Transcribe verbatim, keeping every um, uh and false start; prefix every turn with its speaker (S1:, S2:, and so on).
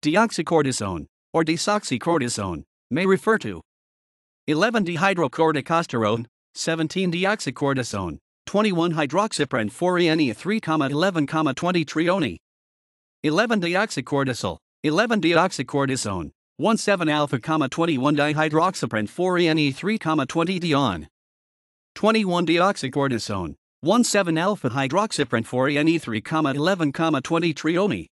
S1: Deoxycortisone, or desoxycortisone, may refer to eleven dehydrocorticosterone, seventeen deoxycortisone, twenty-one hydroxypyran four E N E three, eleven, twenty trione, eleven deoxycortisol, eleven deoxycortisone, seventeen alpha, twenty-one dihydroxypyran four E N E three, twenty dione, twenty-one deoxycortisone, seventeen alpha hydroxypyran four E N E three, eleven, twenty trione.